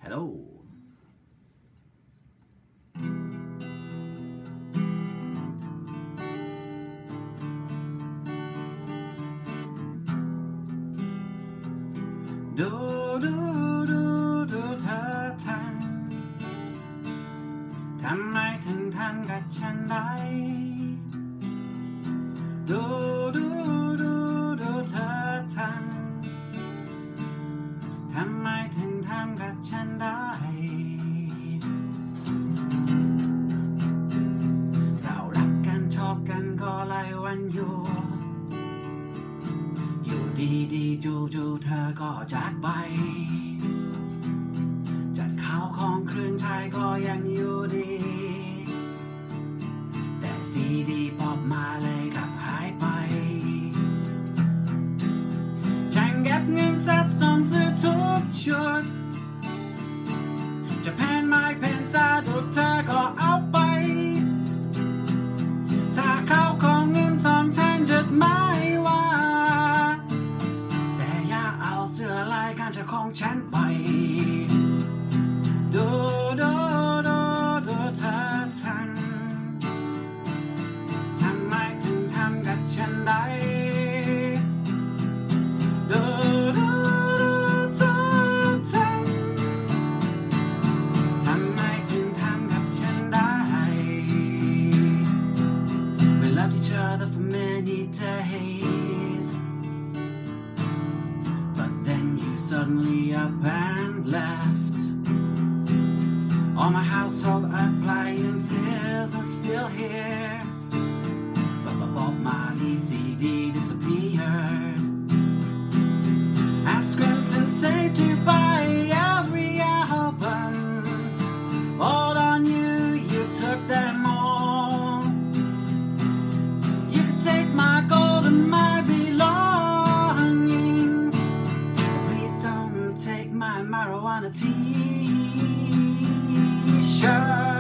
Hello. Do do do do เธอทำไมถึงทำกับฉันได้ดูดูดูดูเธอทำไมถึงทำกับฉันได้เรารักกันชอบกันก็หลายวันอยู่ดีจู่ๆเธอก็จากไปจัดข้าวของเครื่องใช้ก็ยังอยู่ดีแต่ซีดีป๊อปมาเลยกลับหายไปฉันเก็บเงินสะสมซื้อทุกชุดจะแพนไม้แพนสะดุดเธอก็เอาไปถ้าข้าวของเงินทองฉันจะไม่ว่าแต่อย่าเอาเสื้อลายการจะของฉันไปดูดูดูดูเธอทำไมถึงทำกับฉันได้ดูดูดูเธอทำไมถึงทำกับฉันได้ We loved each other for many days but then you suddenly up and left All my household appliances are still here But my Bob Marley CD disappeared I scrimped and saved to buy every album All on you, you took them all You could take my gold and my belongings But please don't take my marijuana tea Sure